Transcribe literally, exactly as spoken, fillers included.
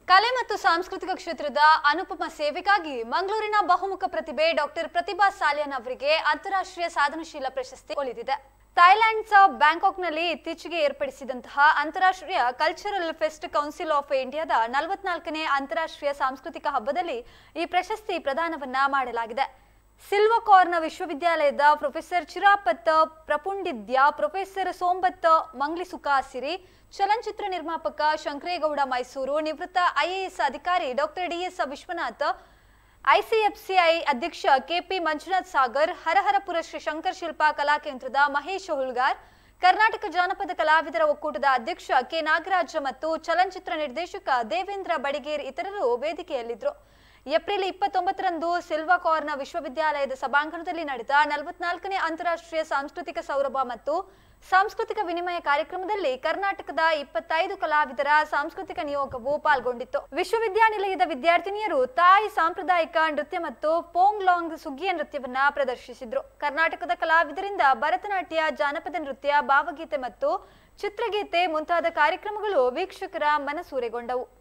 ಕಲೆ ಮತ್ತು ಸಾಂಸ್ಕೃತಿಕ ಕ್ಷೇತ್ರದ ಅನುಪಮ ಸೇವೆಗಾಗಿ ಮಂಗಳೂರಿನ ಬಹುಮುಖ ಪ್ರತಿಭೆ ಡಾಕ್ಟರ್ ಪ್ರತಿಭಾ ಸಾಲಿಯನ್ ಅವರಿಗೆ ಅಂತಾರಾಷ್ಟ್ರೀಯ ಸಾಧನಶೀಲ ಪ್ರಶಸ್ತಿ ಒಲಿದಿದೆ. ಥೈಲ್ಯಾಂಡ್ನ ಬ್ಯಾಂಕಾಕ್ನಲ್ಲಿ ಇತ್ತೀಚೆಗೆ ಏರ್ಪಡಿಸಿದಂತಹ ಅಂತಾರಾಷ್ಟ್ರೀಯ ಕಲ್ಚರಲ್ ಫೆಸ್ಟ್ ಕೌನ್ಸಿಲ್ ಆಫ್ ಇಂಡಿಯಾದ ನಲವತ್ನಾಲ್ಕನೇ ಅಂತಾರಾಷ್ಟ್ರೀಯ ಸಾಂಸ್ಕೃತಿಕ ಹಬ್ಬದಲ್ಲಿ ಈ ಪ್ರಶಸ್ತಿ ಪ್ರದಾನವನ್ನ ಮಾಡಲಾಗಿದೆ. ಸಿಲ್ವಕಾರ್ನ ವಿಶ್ವವಿದ್ಯಾಲಯದ ಪ್ರೊಫೆಸರ್ ಚಿರಾಪತ್ ಪ್ರಪುಂಡಿದ್ಯ, ಪ್ರೊಫೆಸರ್ ಸೋಂಬತ್ ಮಂಗ್ಲಿಸುಕಾಸಿರಿ, ಚಲನಚಿತ್ರ ನಿರ್ಮಾಪಕ ಶಂಕರೇಗೌಡ ಮೈಸೂರು, ನಿವೃತ್ತ ಐಎಎಸ್ ಅಧಿಕಾರಿ ಡಾಕ್ಟರ್ ಡಿಎಸ್ ವಿಶ್ವನಾಥ್, ಐಸಿಎಫ್ಸಿಐ ಅಧ್ಯಕ್ಷ ಕೆಪಿ ಮಂಜುನಾಥ್ ಸಾಗರ್, ಹರಹರಪುರ ಶ್ರೀ ಶಂಕರ್ ಶಿಲ್ಪ ಕಲಾಕೇಂದ್ರದ ಮಹೇಶ್ ಹುಲ್ಗಾರ್, ಕರ್ನಾಟಕ ಜಾನಪದ ಕಲಾವಿದರ ಒಕ್ಕೂಟದ ಅಧ್ಯಕ್ಷ ಕೆ ನಾಗರಾಜ್ ಮತ್ತು ಚಲನಚಿತ್ರ ನಿರ್ದೇಶಕ ದೇವೇಂದ್ರ ಬಡಿಗೇರ್ ಇತರರು ವೇದಿಕೆಯಲ್ಲಿದ್ದರು. ಏಪ್ರಿಲ್ ಇಪ್ಪತ್ತೊಂಬತ್ತರಂದು ಸಿಲ್ವಕಾರ್ನ ವಿಶ್ವವಿದ್ಯಾಲಯದ ಸಭಾಂಗಣದಲ್ಲಿ ನಡೆದ ನಲವತ್ನಾಲ್ಕನೇ ಅಂತಾರಾಷ್ಟ್ರೀಯ ಸಾಂಸ್ಕೃತಿಕ ಸೌರಭ ಮತ್ತು ಸಾಂಸ್ಕೃತಿಕ ವಿನಿಮಯ ಕಾರ್ಯಕ್ರಮದಲ್ಲಿ ಕರ್ನಾಟಕದ ಇಪ್ಪತ್ತೈದು ಕಲಾವಿದರ ಸಾಂಸ್ಕೃತಿಕ ನಿಯೋಗವು ಪಾಲ್ಗೊಂಡಿತ್ತು. ವಿಶ್ವವಿದ್ಯಾನಿಲಯದ ವಿದ್ಯಾರ್ಥಿನಿಯರು ತಾಯಿ ಸಾಂಪ್ರದಾಯಿಕ ನೃತ್ಯ ಮತ್ತು ಪೋಂಗ್ ಲಾಂಗ್ ಸುಗ್ಗಿಯ ನೃತ್ಯವನ್ನ ಪ್ರದರ್ಶಿಸಿದ್ರು. ಕರ್ನಾಟಕದ ಕಲಾವಿದರಿಂದ ಭರತನಾಟ್ಯ, ಜಾನಪದ ನೃತ್ಯ, ಭಾವಗೀತೆ ಮತ್ತು ಚಿತ್ರಗೀತೆ ಮುಂತಾದ ಕಾರ್ಯಕ್ರಮಗಳು ವೀಕ್ಷಕರ ಮನಸೂರೆಗೊಂಡವು.